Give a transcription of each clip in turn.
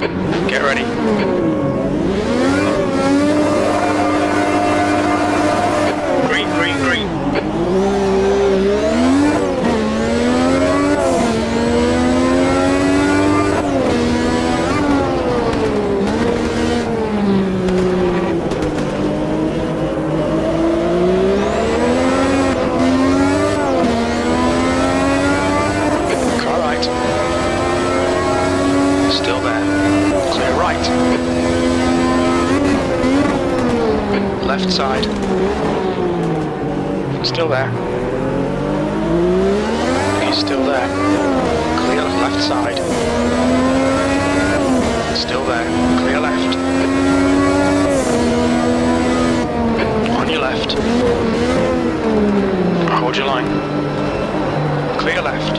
Get ready. Green, green, green. Car right. Still there. Clear right. Left side. Still there. He's still there. Clear left side. Still there. Clear left. On your left. Hold your line. Clear left.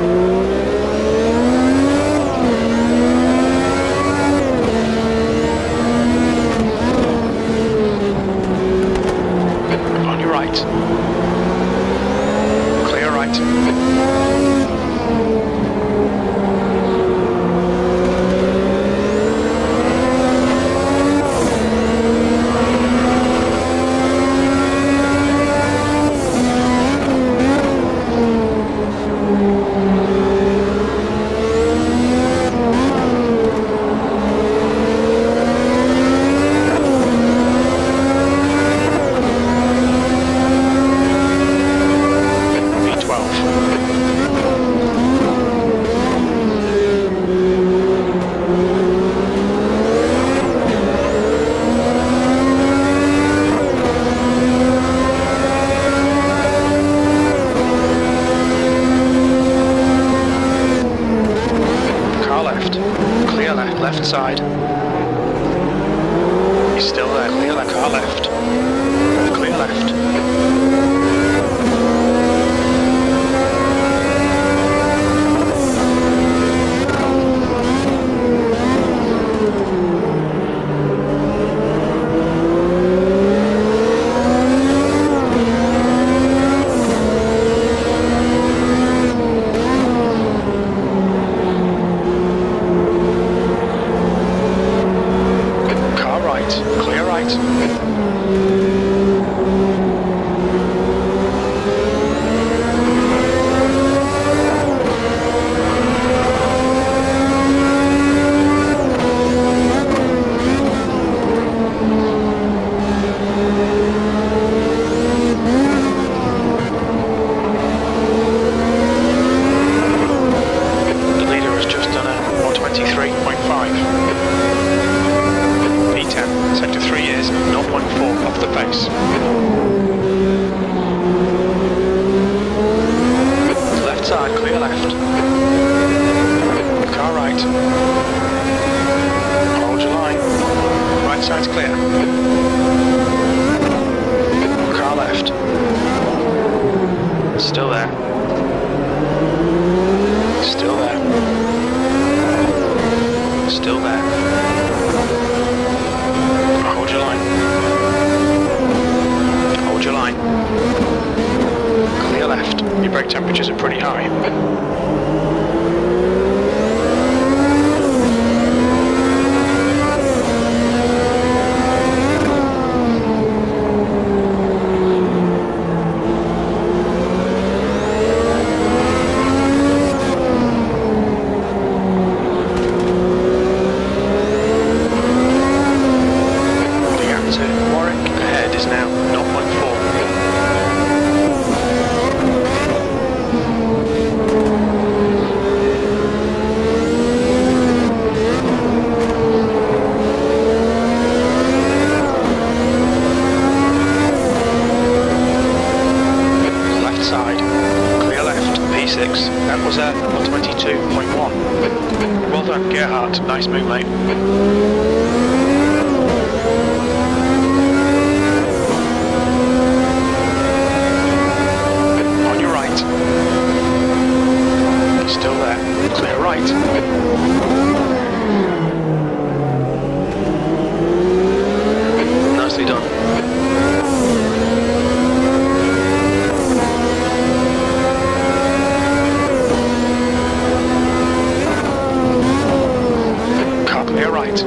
On your right. Clear right. Left side. He's still there. Clear that car left. Clear left. Clear right. The leader has just done a 123.5. Sector 3 is 0.4 off the pace. Left side, clear left. Car right. Hold your line. Right side's clear. Car left. Still there. Still there. Still there. Hold your line. Hold your line. Clear left. Your brake temperatures are pretty high. That was a 122.1. Well done, Gerhard. Nice move, mate. On your right. Still there. Clear right. Nicely done. right.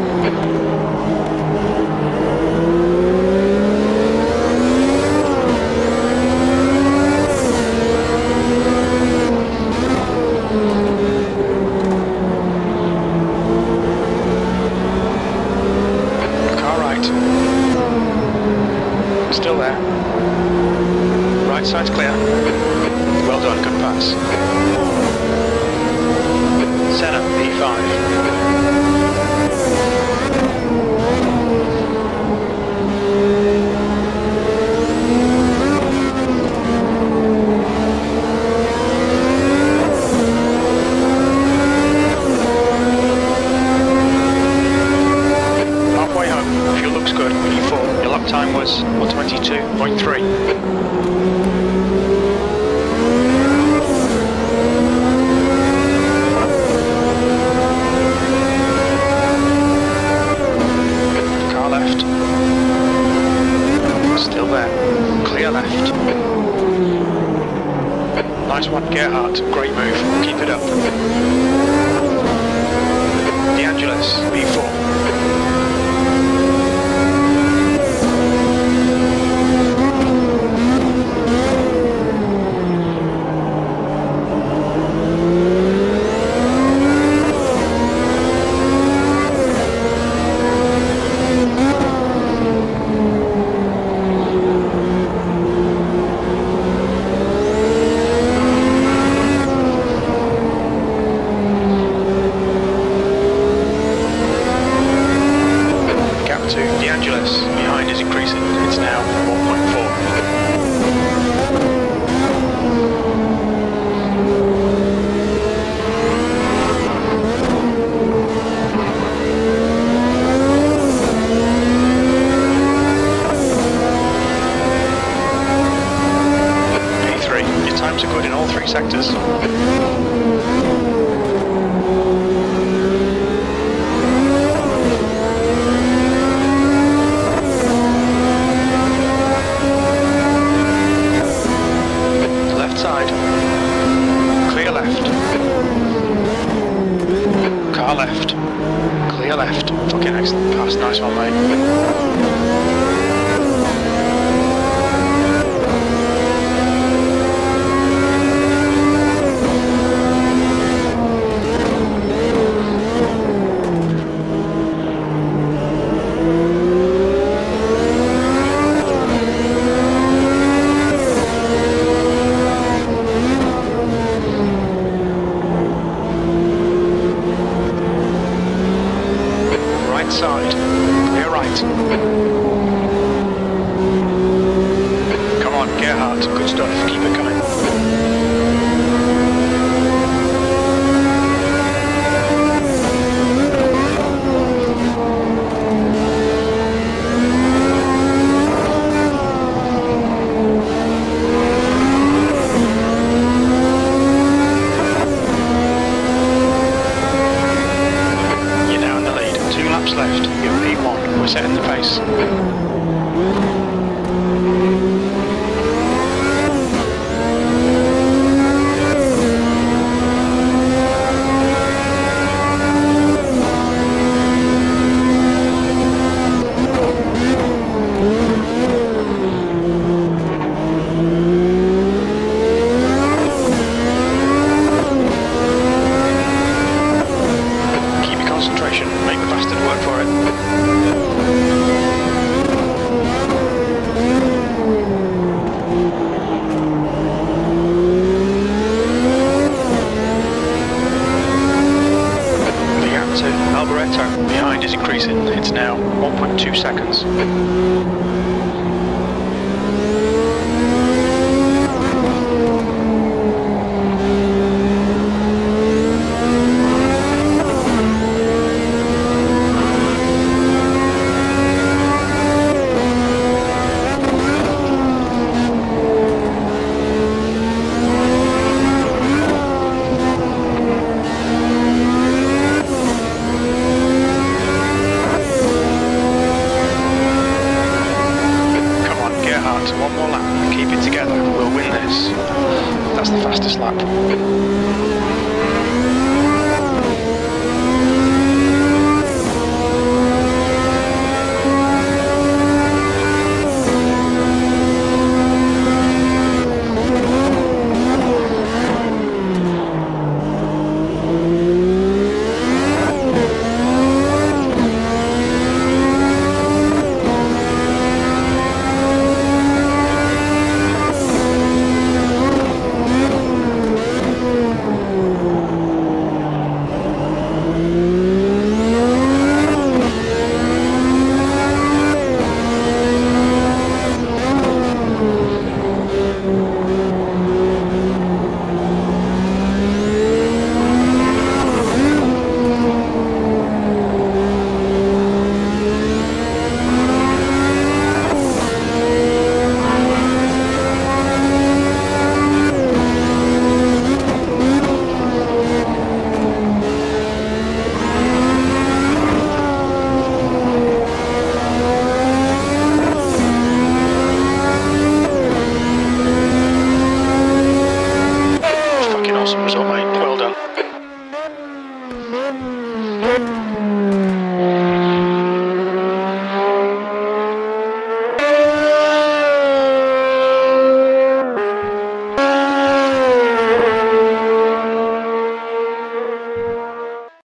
Car right. Still there. Right side's clear. Well done, good pass. Senna, P5. Halfway home, fuel looks good, P4. Your lap time was 1:22.3. Left. Nice one, Gerhardt. Great move. Keep it up. De Angelis, B4. De Angelis, behind is increasing, it's now 1.4. P3, your times are good in all three sectors. Car left. Clear left. Fucking excellent pass. Nice one, mate. Side, clear right. Come on, Gerhardt, good stuff, keep it coming. Left, you're P1, we're setting the pace. Keep your concentration, make the bastard work for it. Alboreto, behind is increasing, it's now 1.2 seconds. One more lap, keep it together, we'll win this. That's the fastest lap.